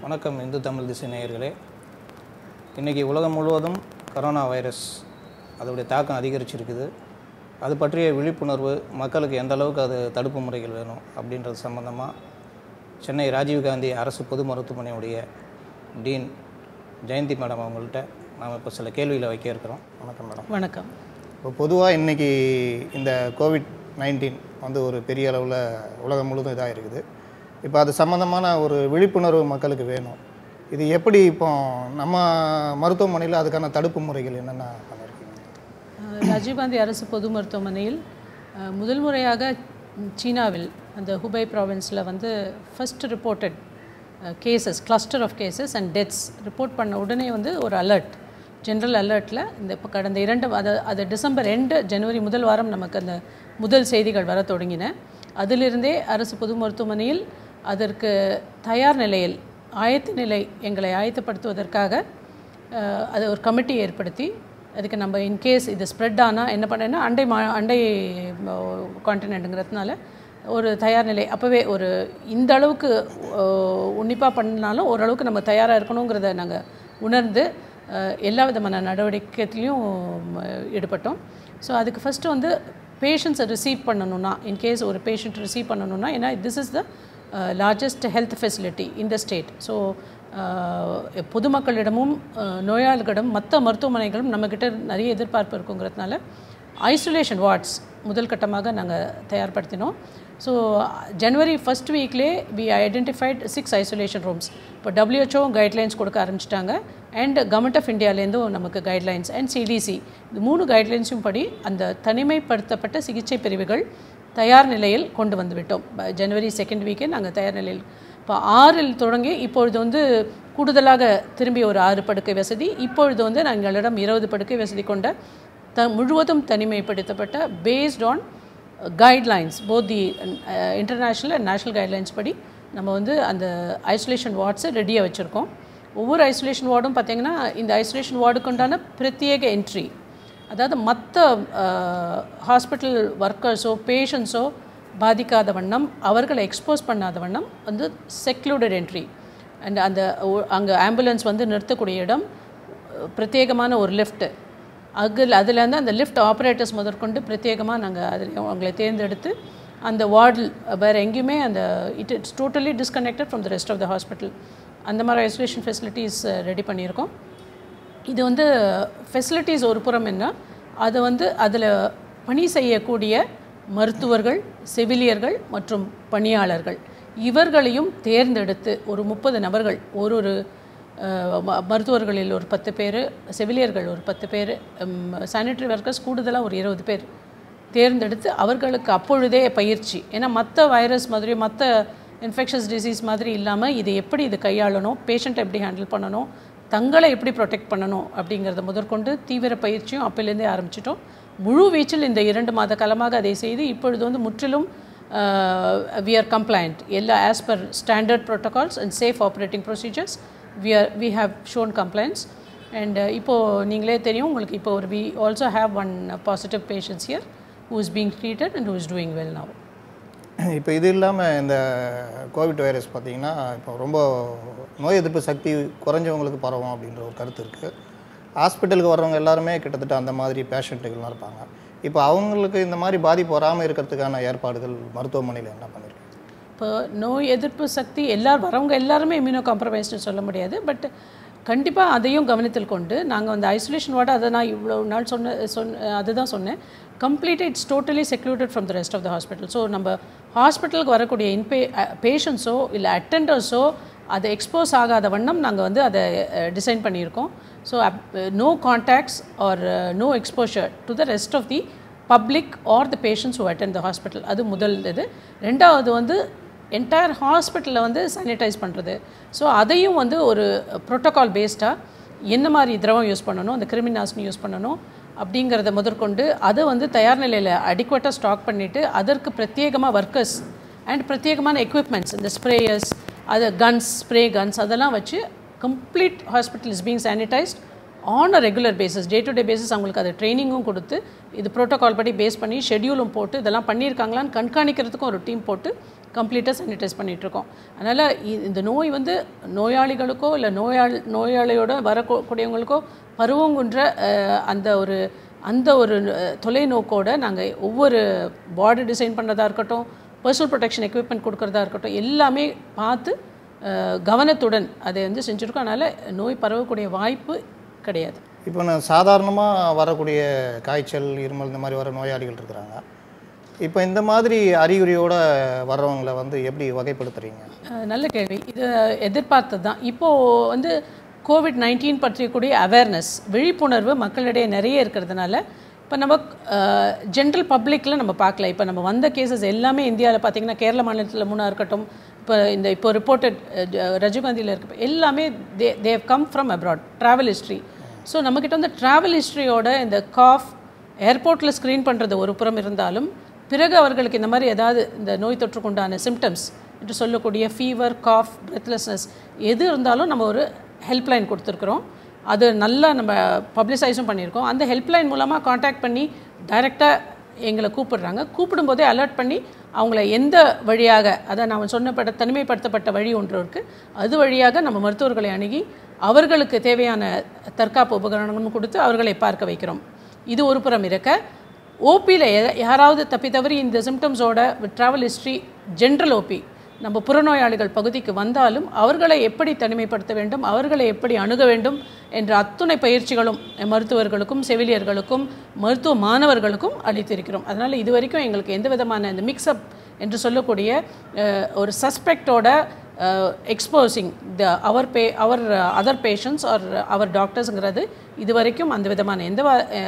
வணக்கம் இந்து தமிழ் திசை நேயர்களே. இன்றைக்கி உலகம் முழுவதும் கரோனா வைரஸ் அதோடைய தாக்கம் அதிகரிச்சிருக்குது. அது பற்றிய விழிப்புணர்வு மக்களுக்கு எந்த அளவுக்கு அது தடுப்பு முறைகள் வேணும் அப்படின்றது சம்பந்தமாக சென்னை ராஜீவ் காந்தி அரசு பொது மருத்துவமனையுடைய டீன் ஜெயந்தி மேடம் அவங்கள்ட்ட நாம் இப்போ சில கேள்விகளை வைக்க இருக்கிறோம். வணக்கம் மேடம். வணக்கம். இப்போ பொதுவாக இன்றைக்கி இந்த கோவிட்-19 வந்து ஒரு பெரிய அளவில் உலகம் முழுவதும் இதாக இருக்குது. இப்போ அது சம்மந்தமான ஒரு விழிப்புணர்வு மக்களுக்கு வேணும். இது எப்படி இப்போ நம்ம மருத்துவமனையில் அதுக்கான தடுப்பு முறைகள் என்னென்ன பண்ணியிருக்கீங்க? ராஜீவ் காந்தி அரசு பொது மருத்துவமனையில் முதல் முறையாக சீனாவில் அந்த ஹுபை ப்ராவின்ஸில் வந்து first reported cases, cluster of cases and deaths report பண்ண உடனே வந்து ஒரு அலர்ட், ஜென்ரல் அலர்ட்டில் இந்த இப்போ கடந்த அது டிசம்பர் எண்டு ஜனவரி முதல் வாரம் நமக்கு அந்த முதல் செய்திகள் வர தொடங்கின. அதிலிருந்தே அரசு பொது மருத்துவமனையில் அதற்கு தயார் நிலையில் ஆயத்த நிலை எங்களை ஆயத்தப்படுத்துவதற்காக அது ஒரு கமிட்டி ஏற்படுத்தி அதுக்கு நம்ம இன்கேஸ் இது ஸ்ப்ரெட் ஆனால் என்ன பண்ணேன்னா அண்டை கான்டினெண்ட்டுங்கிறதுனால ஒரு தயார் நிலை அப்போவே ஒரு இந்த அளவுக்கு உன்னிப்பாக பண்ணாலும் ஓரளவுக்கு நம்ம தயாராக இருக்கணுங்கிறத நாங்கள் உணர்ந்து எல்லா விதமான நடவடிக்கையிலையும் ஈடுபட்டோம். ஸோ அதுக்கு ஃபஸ்ட்டு வந்து பேஷண்ட்ஸை ரிசீவ் பண்ணணுன்னா, இன்கேஸ் ஒரு பேஷண்ட் ரிசீவ் பண்ணணுன்னா, ஏன்னா this is the largest health facility in the state. So பொதுமக்களிடமும் நோயாளிகளிடம் மற்ற மருத்துவமனைகளும் நம்மக்கிட்ட நிறைய எதிர்பார்ப்பு இருக்குங்கிறதுனால ஐசோலேஷன் வார்ட்ஸ் முதல் கட்டமாக நாங்கள் தயார்படுத்தினோம். ஸோ ஜனவரி ஃபஸ்ட் வீக்லேயே வி ஐடென்டிஃபைட் 6 ஐசோலேஷன் ரூம்ஸ். இப்போ WHO கைட்லைன்ஸ் கொடுக்க ஆரம்பிச்சிட்டாங்க அண்ட் கவர்மெண்ட் ஆஃப் இந்தியாவிலேருந்தும் நமக்கு கைட்லைன்ஸ் அண்ட் CDC இந்த 3 கைட்லைன்ஸும் படி அந்த தனிமைப்படுத்தப்பட்ட சிகிச்சை பிரிவுகள் தயார் நிலையில் கொண்டு வந்து விட்டோம். ஜனவரி 2nd வீக்கே நாங்கள் தயார் நிலையில் இப்போ 6 தொடங்கி இப்பொழுது வந்து கூடுதலாக திரும்பி ஒரு 6 படுக்கை வசதி, இப்பொழுது வந்து எங்களிடம் 20 படுக்கை வசதி கொண்ட முழுவதும் தனிமைப்படுத்தப்பட்ட based on guidelines both the international and national guidelines படி நம்ம வந்து அந்த ஐசோலேஷன் வார்ட்ஸை ரெடியாக வச்சுருக்கோம். ஒவ்வொரு ஐசோலேஷன் வார்டும் பார்த்திங்கன்னா இந்த ஐசோலேஷன் வார்டுக்கு உண்டான பிரத்யேக என்ட்ரி, அதாவது மற்ற ஹாஸ்பிட்டல் ஒர்க்கர்ஸோ பேஷண்ட்ஸோ பாதிக்காத வண்ணம் அவர்களை எக்ஸ்போஸ் பண்ணாத வண்ணம் வந்து செக்லூடட் என்ட்ரி அண்ட் அங்கே ஆம்புலன்ஸ் வந்து நிறுத்தக்கூடிய இடம், பிரத்யேகமான ஒரு லிஃப்ட்டு, அதுலேருந்து அந்த லிஃப்ட் ஆப்ரேட்டர்ஸ் முதற்கொண்டு பிரத்யேகமாக நாங்கள் அதில் அவங்களை தேர்ந்தெடுத்து அந்த வார்டில் வேறு எங்கேயுமே அந்த it's totally disconnected from the rest of the hospital அந்த மாதிரி ஐசோலேஷன் ஃபெசிலிட்டிஸ் ரெடி பண்ணியிருக்கோம். இது வந்து ஃபெசிலிட்டிஸ் ஒரு புறம் என்ன, அது வந்து அதில் பணி செய்யக்கூடிய மருத்துவர்கள், செவிலியர்கள் மற்றும் பணியாளர்கள் இவர்களையும் தேர்ந்தெடுத்து ஒரு 30 நபர்கள், ஒரு மருத்துவர்களில் ஒரு 10 பேர், செவிலியர்கள் ஒரு 10 பேர், சானிட்டரி ஒர்க்கர்ஸ் கூடுதலாக ஒரு 20 பேர் தேர்ந்தெடுத்து அவர்களுக்கு அப்பொழுதே பயிற்சி. ஏன்னா மற்ற வைரஸ் மாதிரி மற்ற இன்ஃபெக்ஷஸ் டிசீஸ் மாதிரி இல்லாமல் இது எப்படி இது கையாளணும், பேஷண்ட்டை எப்படி ஹேண்டில் பண்ணணும், தங்களை எப்படி ப்ரொடெக்ட் பண்ணணும் அப்படிங்கிறத முதற்கொண்டு தீவிர பயிற்சியும் அப்போலேருந்தே ஆரம்பிச்சிட்டோம். முழு வீச்சில் இந்த 2 மாத காலமாக அதை செய்து இப்பொழுது வந்து முற்றிலும் we are compliant எல்லா as per standard protocols and safe operating procedures we have shown compliance and இப்போது நீங்களே தெரியும் உங்களுக்கு, இப்போ we also have one positive patients here who is being treated and who is doing well now. இப்போ இது இல்லாமல் இந்த கோவிட் வைரஸ் பார்த்திங்கன்னா இப்போ ரொம்ப நோய் எதிர்ப்பு சக்தி குறைஞ்சவங்களுக்கு பரவும் அப்படின்ற ஒரு கருத்து இருக்குது. ஹாஸ்பிட்டலுக்கு வர்றவங்க எல்லாருமே கிட்டத்தட்ட அந்த மாதிரி பேஷண்ட்டுகள்லாம் இருப்பாங்க. இப்போ அவங்களுக்கு இந்த மாதிரி பாதிப்பு வராமல் இருக்கிறதுக்கான ஏற்பாடுகள் மருத்துவமனையில் என்ன பண்ணியிருக்கீங்க? இப்போ நோய் எதிர்ப்பு சக்தி வரவங்க எல்லாருமே இம்யூனோ காம்ப்ரமைஸ்டு சொல்ல முடியாது, பட் கண்டிப்பாக அதையும் கவனத்தில் கொண்டு நாங்கள் அந்த ஐசோலேஷன் வார்டு அதை நான் இவ்வளோ நாள் அதுதான் சொன்னேன், கம்ப்ளீட்டாக it's totally secluded from the rest of the hospital. So நம்ம ஹாஸ்பிட்டலுக்கு வரக்கூடிய பேஷண்ட்ஸோ இல்லை அட்டெண்டர்ஸோ அதை எக்ஸ்போஸ் ஆகாத வண்ணம் நாங்கள் வந்து அதை டிசைன் பண்ணியிருக்கோம். So no contacts or no exposure to the rest of the public or the patients who attend the hospital. அது முதல் இது. ரெண்டாவது வந்து என்டையர் ஹாஸ்பிட்டலில் வந்து சானிடைஸ் பண்ணுறது. ஸோ அதையும் வந்து ஒரு ப்ரோட்டோகால் பேஸ்டாக என்ன மாதிரி திரவம் யூஸ் பண்ணணும், அந்த கிருமிநாசினி யூஸ் பண்ணணும் அப்படிங்கிறத முதற்கொண்டு அதை வந்து தயார் நிலையில் அடிக்குவேட்டாக ஸ்டாக் பண்ணிவிட்டு அதற்கு பிரத்யேகமாக ஒர்க்கர்ஸ் அண்ட் பிரத்யேகமான எக்யூப்மெண்ட்ஸ், இந்த ஸ்ப்ரேயர்ஸ், அது கன்ஸ், ஸ்ப்ரே கன்ஸ் அதெல்லாம் வச்சு complete hospital is being sanitised on a regular basis, day to day basis. அவங்களுக்கு அது ட்ரைனிங்கும் கொடுத்து இது ப்ரோட்டோகால் படி பேஸ் பண்ணி ஷெட்யூலும் போட்டு இதெல்லாம் பண்ணியிருக்காங்களான்னு கண்காணிக்கிறதுக்கும் ஒரு டீம் போட்டு கம்ப்ளீட்டாக சானிடைஸ் பண்ணிகிட்ருக்கோம். அதனால் இந்த நோய் வந்து நோயாளிகளுக்கோ இல்லை நோயாளியோட வரக்கூடியவங்களுக்கோ பருவங்குன்ற அந்த ஒரு தொலைநோக்கோடு நாங்கள் ஒவ்வொரு பாடி டிசைன் பண்ணுறதா இருக்கட்டும், பர்சனல் ப்ரொடெக்ஷன் எக்யூப்மெண்ட் கொடுக்குறதா இருக்கட்டும், எல்லாமே பார்த்து கவனத்துடன் அதை வந்து செஞ்சுருக்கோம். அதனால் நோய் பரவக்கூடிய வாய்ப்பு கிடையாது. இப்போ நான் சாதாரணமாக வரக்கூடிய காய்ச்சல், இருமல் இந்த மாதிரி வர நோயாளிகள் இருக்கிறாங்க. இப்போ இந்த மாதிரி அறிகுறியோடு வர்றவங்களை வந்து எப்படி வகைப்படுத்துகிறீங்க? நல்ல கேள்வி. இது எதிர்பார்த்தது தான். இப்போது வந்து COVID-19 பற்றியக்கூடிய அவேர்னஸ், விழிப்புணர்வு மக்களிடையே நிறைய இருக்கிறதுனால இப்போ நம்ம ஜென்ரல் பப்ளிக்கில் நம்ம பார்க்கல. இப்போ நம்ம வந்த கேசஸ் எல்லாமே இந்தியாவில் பார்த்திங்கன்னா கேரள மாநிலத்தில் 3 இருக்கட்டும், இப்போ ரிப்போர்ட்டட் ராஜீவ் காந்தியில் இருக்க எல்லாமே they come from abroad, travel history. So நம்மக்கிட்ட வந்து ட்ராவல் ஹிஸ்ட்ரியோட இந்த காஃப் ஏர்போர்ட்டில் ஸ்க்ரீன் பண்ணுறது ஒரு புறம் இருந்தாலும், பிறகு அவர்களுக்கு இந்த மாதிரி ஏதாவது இந்த நோய் தொற்றுக்குண்டான சிம்டம்ஸ் என்று சொல்லக்கூடிய ஃபீவர், காஃப், பிரெத்லெஸ்னஸ் எது இருந்தாலும் நம்ம ஒரு ஹெல்ப்லைன் கொடுத்துருக்குறோம். அது நல்லா நம்ம பப்ளிசைஸும் பண்ணியிருக்கோம். அந்த ஹெல்ப்லைன் மூலமாக காண்டாக்ட் பண்ணி டைரெக்டாக எங்களை கூப்பிடுறாங்க. கூப்பிடும்போதே அலர்ட் பண்ணி அவங்கள எந்த வழியாக, அதை நான் சொன்னப்பட்ட தனிமைப்படுத்தப்பட்ட வழி ஒன்று இருக்குது, அது வழியாக நம்ம மருத்துவர்களை அணுகி அவர்களுக்கு தேவையான தற்காப்பு உபகரணங்களும் கொடுத்து அவர்களை பார்க்க வைக்கிறோம். இது ஒரு புறம் இருக்க, ஓபியில் யாராவது தவறி இந்த சிம்டம்ஸோட ட்ராவல் ஹிஸ்ட்ரி ஜென்ரல் ஓபி நம்ம புறநோயாளிகள் பகுதிக்கு வந்தாலும் அவர்களை எப்படி தனிமைப்படுத்த வேண்டும், அவர்களை எப்படி அணுக வேண்டும் என்ற அத்துணை பயிற்சிகளும் மருத்துவர்களுக்கும் செவிலியர்களுக்கும் மருத்துவ மாணவர்களுக்கும் அளித்திருக்கிறோம். அதனால் இது வரைக்கும் எங்களுக்கு எந்த விதமான இந்த மிக்ஸ்அப் என்று சொல்லக்கூடிய ஒரு சஸ்பெக்டோட exposing our other patients or our டாக்டர்ஸுங்கிறது இது வரைக்கும் அந்த விதமான எந்த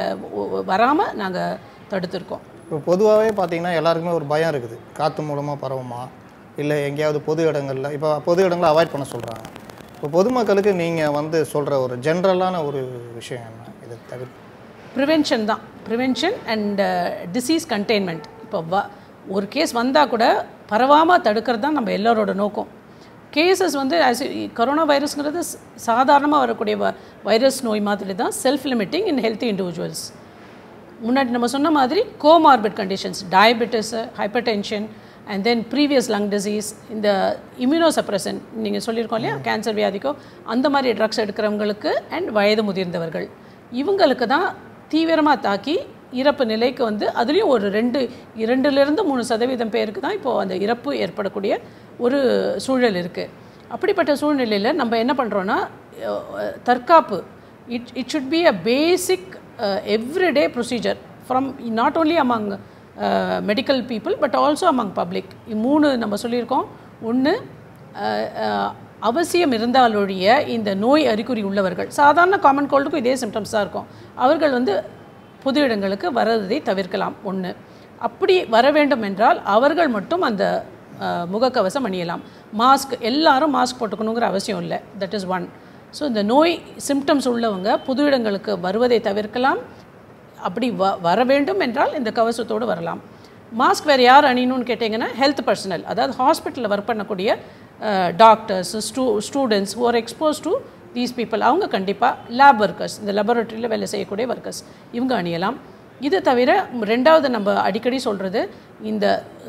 வராமல் நாங்கள் தடுத்துருக்கோம். இப்போ பொதுவாகவே பார்த்திங்கன்னா எல்லாருக்குமே ஒரு பயம் இருக்குது, காற்று மூலமாக பரவுமா, இல்லை எங்கேயாவது பொது இடங்களில். இப்போ பொது இடங்களை அவாய்ட் பண்ண சொல்கிறாங்க. இப்போ பொதுமக்களுக்கு நீங்கள் வந்து சொல்கிற ஒரு ஜென்ரலான ஒரு விஷயம் என்ன? இதை தவிர ப்ரிவென்ஷன் தான். Prevention and disease containment. இப்போ ஒரு கேஸ் வந்தால் கூட பரவாமல் தடுக்கிறது தான் நம்ம எல்லோரோட நோக்கம். கேசஸ் வந்து கொரோனா வைரஸ்ங்கிறது சாதாரணமாக வரக்கூடிய வைரஸ் நோய் மாதிரி தான், self limiting in healthy individuals. முன்னாடி நம்ம சொன்ன மாதிரி comorbid conditions, diabetes, hypertension and then previous lung disease, இந்த இம்யூனோசப்ரசன் நீங்கள் சொல்லியிருக்கோம் இல்லையா, கேன்சர் வியாதிக்கோ அந்த மாதிரி ட்ரக்ஸ் எடுக்கிறவங்களுக்கு அண்ட் வயது முதிர்ந்தவர்கள், இவங்களுக்கு தான் தீவிரமாக தாக்கி இறப்பு நிலைக்கு வந்து அதுலேயும் ஒரு 2-3% பேருக்கு தான் இப்போது அந்த இறப்பு ஏற்படக்கூடிய ஒரு சூழல் இருக்குது. அப்படிப்பட்ட சூழ்நிலையில் நம்ம என்ன பண்ணுறோன்னா, தற்காப்பு it should be a basic everyday procedure from not only among medical people but also among public. 3 நம்ம சொல்லியிருக்கோம். 1, அவசியம் இருந்தாலொழிய இந்த நோய் அறிகுறி உள்ளவர்கள், சாதாரண காமன் கோல்டுக்கும் இதே சிம்டம்ஸ் தான் இருக்கும், அவர்கள் வந்து பொது இடங்களுக்கு வரதை தவிர்க்கலாம். 1, அப்படி வர வேண்டும் என்றால் அவர்கள் மட்டும் அந்த முகக்கவசம் அணியலாம். மாஸ்க், எல்லாரும் மாஸ்க் போட்டுக்கணுங்கிற அவசியம் இல்லை. That is 1. ஸோ இந்த நோய் சிம்டம்ஸ் உள்ளவங்க பொது இடங்களுக்கு வருவதை தவிர்க்கலாம். அப்படி வர வேண்டும் என்றால் இந்த கவசத்தோடு வரலாம். மாஸ்க் வேறு யார் அணியணும்னு கேட்டிங்கன்னா, ஹெல்த் பர்சனல், அதாவது ஹாஸ்பிட்டலில் ஒர்க் பண்ணக்கூடிய doctors, students who are exposed to these people, அவங்க கண்டிப்பாக லேப் ஒர்க்கர்ஸ், இந்த லெபரட்டரியில் வேலை செய்யக்கூடிய ஒர்க்கர்ஸ், இவங்க அணியலாம். இது தவிர 2வது நம்ம அடிக்கடி சொல்கிறது, இந்த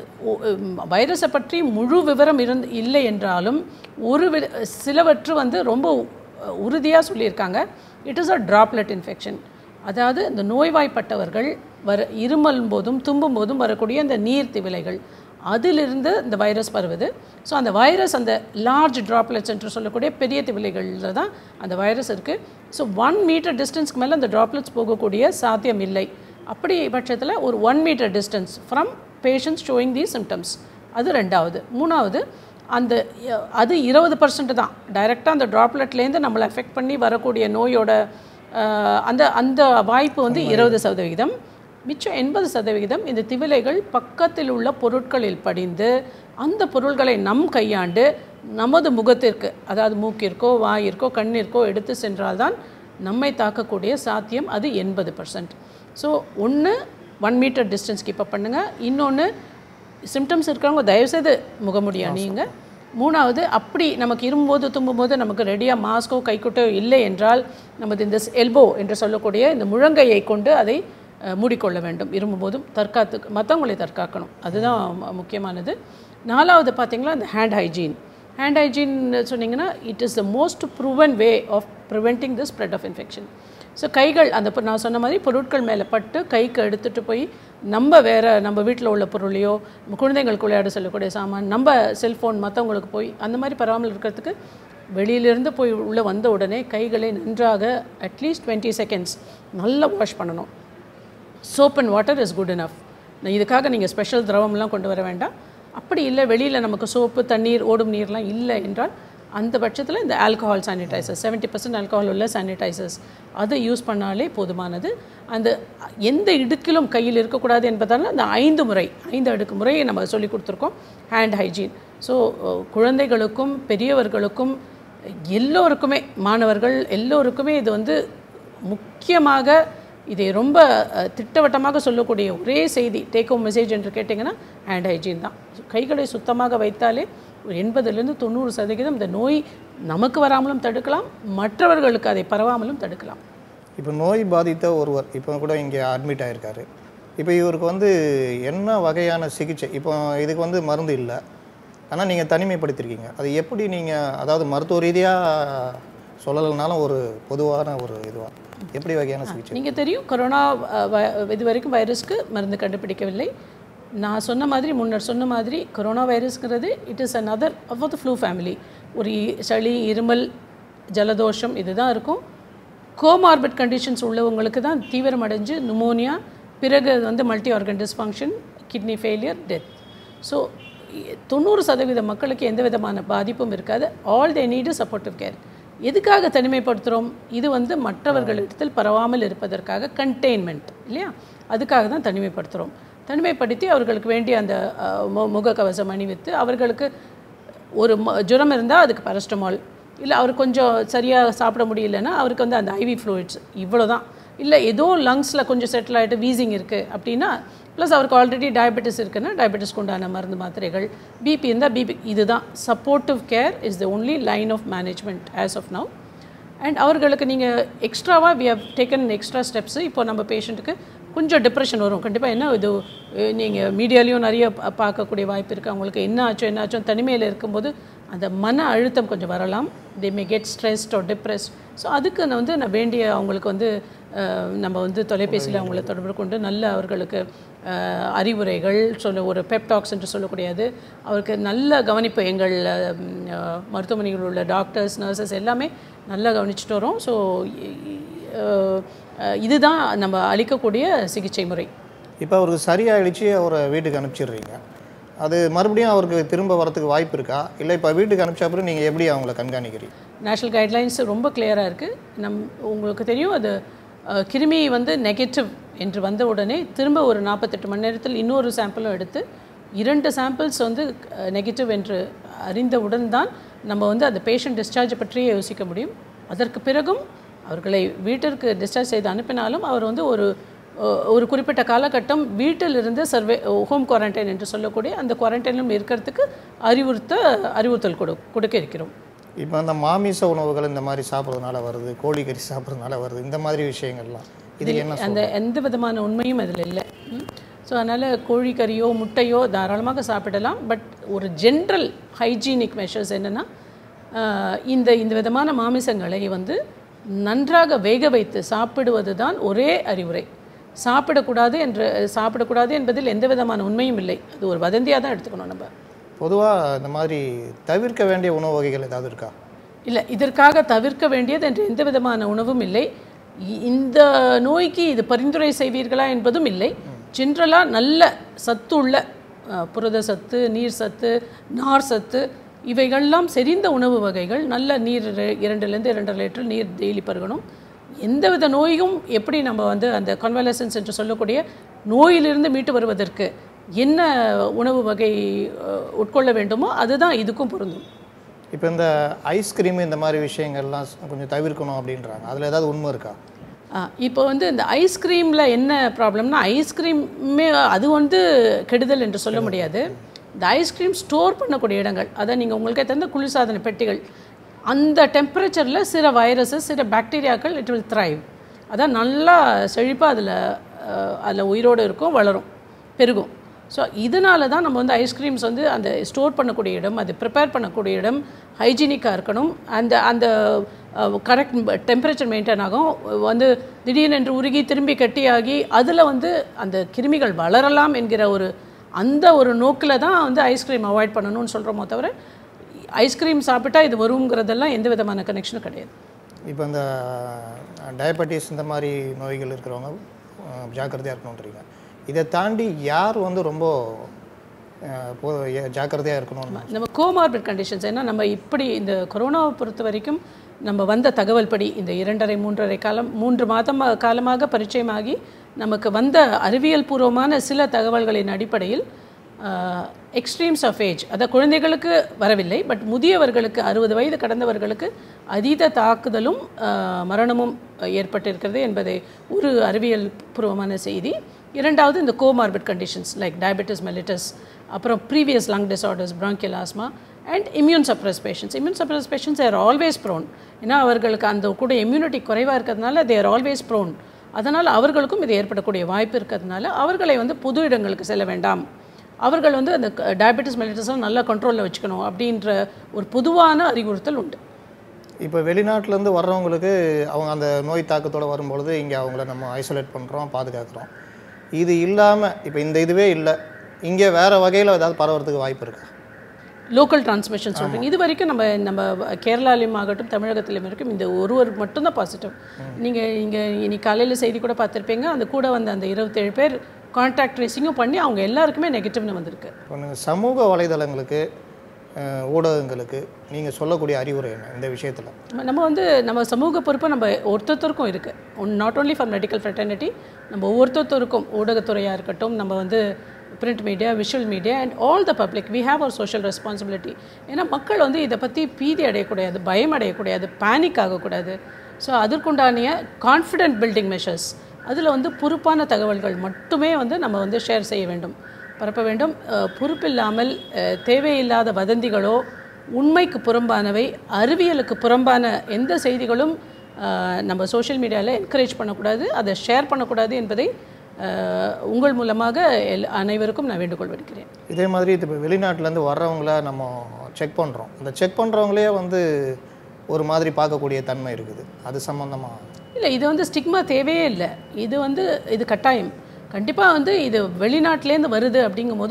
வைரஸை பற்றி முழு விவரம் இல்லை என்றாலும் சிலவற்று வந்து ரொம்ப உறுதியாக சொல்லியிருக்காங்க. It is a droplet infection. அதாவது இந்த நோய்வாய்ப்பட்டவர்கள் இருமலும் போதும் தும்பும் போதும் வரக்கூடிய இந்த நீர் திவிலைகள், அதிலிருந்து இந்த வைரஸ் பரவுது. ஸோ அந்த வைரஸ் அந்த லார்ஜ் ட்ராப்லெட்ஸ் என்று சொல்லக்கூடிய பெரிய திவிலைகளில் தான் அந்த வைரஸ் இருக்குது. ஸோ 1 மீட்டர் டிஸ்டன்ஸ்க்கு மேலே அந்த ட்ராப்லெட்ஸ் போகக்கூடிய சாத்தியம் இல்லை. அப்படி பட்சத்தில் ஒரு 1 metre distance from patients showing the symptoms, அது 2வது. 3வது, அது 20% தான் டைரெக்டாக அந்த ட்ராப்லெட்லேருந்து நம்மளை அஃபெக்ட் பண்ணி வரக்கூடிய நோயோட அந்த வாய்ப்பு வந்து 20%. மிச்சம் 80% இந்த திவிலைகள் பக்கத்தில் உள்ள பொருட்களில் படிந்து அந்த பொருள்களை கையாண்டு நமது முகத்திற்கு, அதாவது மூக்கிற்கோ வாயிற்கோ கண்ணிற்கோ எடுத்து சென்றால்தான் நம்மை தாக்கக்கூடிய சாத்தியம் அது 80%. So 1 metre distance keep up பண்ணுங்கள். இன்னொன்று, சிம்டம்ஸ் இருக்கிறவங்க தயவுசெய்து முகமூடி அணியுங்க. 3வது, அப்படி நமக்கு இருமும்போது தும்பும்போது நமக்கு ரெடியாக மாஸ்கோ கைக்குட்டோ இல்லை என்றால் நமது இந்த எல்போ என்று சொல்லக்கூடிய இந்த முழங்கையை கொண்டு அதை மூடிக்கொள்ள வேண்டும். இருமும்போதும் மற்றவங்களை தற்காக்கணும். அதுதான் முக்கியமானது. 4வது பார்த்திங்கன்னா இந்த ஹேண்ட் ஹைஜீன் சொன்னிங்கன்னா it is the most proven way of preventing the spread of infection. So கைகள் நான் சொன்ன மாதிரி பொருட்கள் மேலே பட்டு கைக்கு எடுத்துகிட்டு போய் நம்ம வீட்டில் உள்ள பொருளையோ குழந்தைங்களுக்கு விளையாட சொல்லக்கூடிய சாமான் நம்ம செல்ஃபோன் மற்றவங்களுக்கு போய் அந்த மாதிரி பரவாமல் இருக்கிறதுக்கு வெளியிலேருந்து போய் உள்ளே வந்த உடனே கைகளை நன்றாக அட்லீஸ்ட் 20 செகண்ட்ஸ் நல்லா வாஷ் பண்ணணும். Soap and water is good enough. இதுக்காக நீங்கள் ஸ்பெஷல் திரவம்லாம் கொண்டு வர வேண்டாம். அப்படி இல்லை வெளியில் நமக்கு சோப்பு தண்ணீர் ஓடும் நீர்லாம் இல்லை என்றால் அந்த பட்சத்தில் இந்த ஆல்கஹால் சானிடைசர்ஸ் 70% ஆல்கஹால் உள்ள சானிடைசர்ஸ் அதை யூஸ் பண்ணாலே போதுமானது. அந்த எந்த இடுக்கிலும் கையில் இருக்கக்கூடாது என்பதால் அந்த 5 அடுக்கு முறையை நம்ம சொல்லி கொடுத்துருக்கோம் ஹேண்ட் ஹைஜீன். ஸோ குழந்தைகளுக்கும் பெரியவர்களுக்கும் எல்லோருக்குமே மாணவர்கள் எல்லோருக்குமே இது முக்கியமாக இதை ரொம்ப திட்டவட்டமாக சொல்லக்கூடிய ஒரே செய்தி டேக் ஹோம் மெசேஜ் என்று கேட்டிங்கன்னா ஹேண்ட் ஹைஜீன் தான். கைகளை சுத்தமாக வைத்தாலே ஒரு 80-90% இந்த நோய் நமக்கு வராமலும் தடுக்கலாம், மற்றவர்களுக்கு அதை பரவாமலும் தடுக்கலாம். இப்போ நோய் பாதித்த ஒருவர் இப்போ கூட இங்கே அட்மிட் ஆகிருக்காரு. இப்போ இவருக்கு என்ன வகையான சிகிச்சை? இப்போ இதுக்கு மருந்து இல்லை, ஆனால் நீங்கள் தனிமைப்படுத்திருக்கீங்க. அது எப்படி நீங்கள் அதாவது மருத்துவ ரீதியாக சொல்லலைனாலும் ஒரு பொதுவான ஒரு இதுவாக எப்படி வகையான சிகிச்சை? நீங்கள் தெரியும் கொரோனா இது வரைக்கும் வைரஸ்க்கு மருந்து கண்டுபிடிக்கவில்லை. நான் முன்னர் சொன்ன மாதிரி கொரோனா வைரஸ்ங்கிறது it is another of the flu family. ஒரு சளி இருமல் ஜலதோஷம் இதுதான் இருக்கும். கோமார்பிட் கண்டிஷன்ஸ் உள்ளவங்களுக்கு தான் தீவிரமடைஞ்சு நுமோனியா, பிறகு multi organ dysfunction, kidney failure, death. So 90% மக்களுக்கு எந்த விதமான பாதிப்பும் இருக்காது. All they need supportive care. எதுக்காக தனிமைப்படுத்துகிறோம்? இது மற்றவர்களிடத்தில் பரவாமல் இருப்பதற்காக கண்டெய்ன்மெண்ட் இல்லையா, அதுக்காக தான் தனிமைப்படுத்துகிறோம். தனிமைப்படுத்தி அவர்களுக்கு வேண்டிய அந்த முகக்கவசம் அணிவித்து அவர்களுக்கு ஒரு ஜுரம் இருந்தால் அதுக்கு பாராசிட்டமால், இல்லை அவர் கொஞ்சம் சரியாக சாப்பிட முடியலன்னா அவருக்கு அந்த ஐவி ஃப்ளூயிட்ஸ் இவ்வளோ தான். இல்லை ஏதோ லங்ஸில் கொஞ்சம் செட்டில் ஆகிட்டு வீசிங் இருக்குது அப்படின்னா, ப்ளஸ் அவருக்கு ஆல்ரெடி டயபெட்டிஸ் இருக்குன்னா டயபெட்டிஸ்க்கு உண்டான மருந்து மாத்திரைகள், பிபி இருந்தால் பிபி, இதுதான் supportive care is the only line of management as of now. And அவர்களுக்கு நீங்கள் எக்ஸ்ட்ராவாக we have taken extra steps. இப்போ நம்ம பேஷண்ட்டுக்கு கொஞ்சம் டிப்ரெஷன் வரும் கண்டிப்பாக. இது நீங்கள் மீடியாலையும் நிறைய பார்க்கக்கூடிய வாய்ப்பு இருக்குது. அவங்களுக்கு என்ன ஆச்சோ தனிமையில் இருக்கும்போது அந்த மன அழுத்தம் கொஞ்சம் வரலாம். They may get stressed or depressed. So அதுக்கு நான் வேண்டிய அவங்களுக்கு நம்ம தொலைபேசியில் அவங்கள தொடர்பு கொண்டு நல்ல அவர்களுக்கு அறிவுரைகள் ஒரு பெப்டாக்ஸ் என்று சொல்லக்கூடியது, அவருக்கு நல்ல கவனிப்பு எங்கள் மருத்துவமனைகளில் உள்ள டாக்டர்ஸ் நர்சஸ் எல்லாமே நல்லா கவனிச்சுட்டு வரோம். ஸோ இதுதான் நம்ம அளிக்கக்கூடிய சிகிச்சை முறை. இப்போ அவருக்கு சரியாயிடுச்சு, அவரை வீட்டுக்கு அனுப்பிச்சிடுறீங்க. அது மறுபடியும் அவருக்கு திரும்ப வரத்துக்கு வாய்ப்பு இருக்கா? இல்லை இப்போ வீட்டுக்கு அனுப்பிச்ச அப்புறம் நீங்கள் எப்படி அவங்கள கண்காணிக்கிறீங்க? நேஷ்னல் கைட்லைன்ஸ் ரொம்ப கிளியராக இருக்குது. உங்களுக்கு தெரியும் அது கிருமி நெகட்டிவ் என்று வந்த உடனே திரும்ப ஒரு 48 மணி நேரத்தில் இன்னொரு சாம்பிளும் எடுத்து 2 சாம்பிள்ஸ் நெகட்டிவ் என்று அறிந்தவுடன் தான் நம்ம அந்த பேஷண்ட் டிஸ்சார்ஜ் பற்றியே யோசிக்க முடியும். அதற்கு பிறகும் அவர்களை வீட்டிற்கு டிஸ்சார்ஜ் செய்து அனுப்பினாலும் அவர் ஒரு குறிப்பிட்ட காலகட்டம் வீட்டிலிருந்து ஹோம் குவாரண்டைன் என்று சொல்லக்கூடிய அந்த குவாரண்டைனிலும் இருக்கிறதுக்கு அறிவுறுத்தல் கொடுக்க இருக்கிறோம். இப்போ அந்த மாமிச உணவுகள் இந்த மாதிரி சாப்பிட்றதுனால வருது, கோழிக்கறி சாப்பிட்றதுனால வருது, இந்த மாதிரி விஷயங்கள்லாம் இது என்ன? அந்த எந்த விதமான உண்மையும் அதில் இல்லை. ஸோ அதனால் கோழிக்கறியோ முட்டையோ தாராளமாக சாப்பிடலாம். பட் ஒரு ஜென்ரல் ஹைஜீனிக் மெஷர்ஸ் என்னென்னா, இந்த விதமான மாமிசங்களை நன்றாக வேக வைத்து சாப்பிடுவது தான் ஒரே அறிவுரை. சாப்பிடக்கூடாது என்பதில் எந்த விதமான உண்மையும் இல்லை. அது ஒரு வதந்தியாக தான் எடுத்துக்கணும். நம்ம பொதுவாக இந்த மாதிரி தவிர்க்க வேண்டிய உணவு வகைகள் ஏதாவது இருக்கா? இல்லை, இதற்காக தவிர்க்க வேண்டியது என்று எந்த விதமான உணவும் இல்லை. இந்த நோய்க்கு இது பரிந்துரை செய்வீர்களா என்பதும் இல்லை. ஜென்ரலாக நல்ல சத்து உள்ள புரத சத்து, நீர் சத்து, நார் சத்து இவைகள்லாம் செறிந்த உணவு வகைகள். நல்ல நீர் 2லேருந்து 2.5 லிட்டர் நீர் டெய்லி பருகணும். எந்தவித நோயும் எப்படி நம்ம அந்த கன்வலசன்ஸ் என்று சொல்லக்கூடிய நோயிலிருந்து மீட்டு வருவதற்கு என்ன உணவு வகை உட்கொள்ள வேண்டுமோ அதுதான் இதுக்கும் பொருந்தும். இப்போ இந்த ஐஸ்கிரீம் இந்த மாதிரி விஷயங்கள்லாம் கொஞ்சம் தவிர்க்கணும் அப்படின்றாங்க, அதில் ஏதாவது உண்மை இருக்கா? இப்போ இந்த ஐஸ்கிரீமில் என்ன ப்ராப்ளம்னா, ஐஸ்கிரீமே அது கெடுதல் என்று சொல்ல முடியாது. இந்த ஐஸ்கிரீம் ஸ்டோர் பண்ணக்கூடிய இடங்கள், அதை நீங்கள் உங்களுக்கே தந்த குளிர்சாதன பெட்டிகள், அந்த டெம்பரேச்சரில் சில வைரஸஸ் சில பாக்டீரியாக்கள் இட் வில் த்ரைவ். அதான் நல்லா செழிப்பாக அதில் அதில் உயிரோடு இருக்கும், வளரும், பெருகும். ஸோ இதனால தான் நம்ம வந்து ஐஸ்கிரீம்ஸ் வந்து அந்த ஸ்டோர் பண்ணக்கூடிய இடம், அது ப்ரிப்பேர் பண்ணக்கூடிய இடம் ஹைஜீனிக்காக இருக்கணும். அந்த கரெக்ட் டெம்பரேச்சர் மெயின்டைன் ஆகும். வந்து திடீரென்று உருகி திரும்பி கட்டியாகி அதில் வந்து அந்த கிருமிகள் வளரலாம் என்கிற அந்த ஒரு நோக்கில் தான் வந்து ஐஸ்கிரீம் அவாய்ட் பண்ணணும்னு சொல்கிறோமோ தவிர ஐஸ்கிரீம் சாப்பிட்டா இது வருங்கிறதெல்லாம் எந்த விதமான கனெக்ஷனும் கிடையாது. இப்போ இந்த டயபெட்டிஸ் இந்த மாதிரி நோய்கள் இருக்கிறவங்க ஜாக்கிரதையாக இருக்கணுன்றீங்க. இதை தாண்டி யார் வந்து ரொம்ப ஜாக்கிரதையாக இருக்கணும்? நம்ம கோமார்பிட் கண்டிஷன்ஸ், ஏன்னா நம்ம இப்படி இந்த கொரோனாவை பொறுத்த வரைக்கும் நம்ம வந்த தகவல் படி இந்த 3 மாதம் காலமாக பரிச்சயமாகி நமக்கு வந்த அறிவியல் பூர்வமான சில தகவல்களின் அடிப்படையில் எக்ஸ்ட்ரீம்ஸ் ஆஃப் ஏஜ், அதாவது குழந்தைகளுக்கு வரவில்லை, பட் முதியவர்களுக்கு 60 வயது கடந்தவர்களுக்கு அதீத தாக்குதலும் மரணமும் ஏற்பட்டிருக்கிறது என்பதை ஒரு அறிவியல் பூர்வமான செய்தி. இரண்டாவது இந்த comorbid conditions like diabetes mellitus, அப்புறம் previous lung disorders, bronchial asthma and immune suppress patients are always prone. ஏன்னா அவர்களுக்கு அந்த கூட இம்யூனிட்டி குறைவாக இருக்கிறதுனால தே ஆர் ஆல்வேஸ் ப்ரோன். அதனால் அவர்களுக்கும் இது ஏற்படக்கூடிய வாய்ப்பு இருக்கிறதுனால அவர்களை வந்து புது இடங்களுக்கு செல்ல வேண்டாம், அவர்கள் வந்து அந்த டயபெட்டிஸ் மெலிட்டஸை நல்லா கண்ட்ரோலில் வச்சுக்கணும் அப்படின்ற ஒரு பொதுவான அறிவுறுத்தல் உண்டு. இப்போ வெளிநாட்டிலேருந்து வர்றவங்களுக்கு அவங்க அந்த நோய் தாக்கத்தோடு வரும்பொழுது இங்கே அவங்கள நம்ம ஐசோலேட் பண்ணுறோம், பாதுகாக்கிறோம். இது இல்லாமல் இப்போ இந்த இதுவே இல்லை, இங்கே வேறு வகையில் ஏதாவது பரவுறதுக்கு வாய்ப்பு இருக்கா? லோக்கல் டிரான்ஸ்மிஷன் சொல்கிறீங்க. இது வரைக்கும் நம்ம கேரளாலையும் ஆகட்டும் தமிழகத்திலையும் இருக்கும் இந்த ஒருவர் மட்டும்தான் பாசிட்டிவ். நீங்கள் இன்னைக்கு காலையில் செய்தி கூட பார்த்துருப்பீங்க, அந்த கூட வந்த அந்த 27 பேர் கான்டாக்ட் ட்ரேசிங்கும் பண்ணி அவங்க எல்லாருக்குமே நெகட்டிவ்னு வந்திருக்கு. சமூக வலைதளங்களுக்கு ஊடகங்களுக்கு நீங்கள் சொல்லக்கூடிய அறிவுரை என்ன இந்த விஷயத்தில்? நம்ம சமூக பொறுப்பு நம்ம ஒருத்தருக்கும் இருக்குது. Not only for medical fraternity, நம்ம ஒவ்வொருத்தருக்கும் ஊடகத்துறையாக இருக்கட்டும், நம்ம வந்து print media, visual media and all the public we have our social responsibility. ஏன்னா மக்கள் வந்து இதை பற்றி பீதி அடையக்கூடாது, பயம் அடையக்கூடாது, பேனிக் ஆகக்கூடாது. ஸோ அதற்குண்டானிய கான்ஃபிடென்ட் பில்டிங் மெஷர்ஸ், அதில் வந்து பொறுப்பான தகவல்கள் மட்டுமே வந்து நம்ம வந்து ஷேர் செய்ய வேண்டும், பரப்ப வேண்டும். பொறுப்பில்லாமல் தேவையில்லாத வதந்திகளோ, உண்மைக்கு புறம்பானவை, அறிவியலுக்கு புறம்பான எந்த செய்திகளும் நம்ம சோஷியல் மீடியாவில் என்கரேஜ் பண்ணக்கூடாது, அதை ஷேர் பண்ணக்கூடாது என்பதை உங்கள் மூலமாக அனைவருக்கும் நான் வேண்டுகோள் விடுக்கிறேன். இதே மாதிரி இப்போ வெளிநாட்டிலேருந்து வர்றவங்கள நம்ம செக் பண்ணுறோம், அந்த செக் பண்ணுறவங்களே வந்து ஒரு மாதிரி பார்க்கக்கூடிய தன்மை இருக்குது, அது சம்மந்தமாக இல்லை. இது வந்து ஸ்டிக்மா தேவையே இல்லை, இது கட்டாயம். கண்டிப்பாக வந்து இது வெளிநாட்டிலேருந்து வருது அப்படிங்கும்போது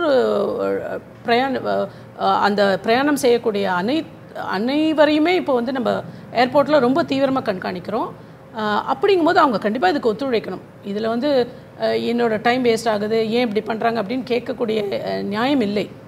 அந்த பிரயாணம் செய்யக்கூடிய அனைவரையுமே இப்போ வந்து நம்ம ஏர்போர்ட்டில் ரொம்ப தீவிரமாக கண்காணிக்கிறோம். அப்படிங்கும்போது அவங்க கண்டிப்பாக இதுக்கு ஒத்துழைக்கணும். இதில் வந்து என்னோடய டைம் வேஸ்ட் ஆகுது, ஏன் இப்படி பண்ணுறாங்க அப்படின்னு கேட்கக்கூடிய நியாயம் இல்லை.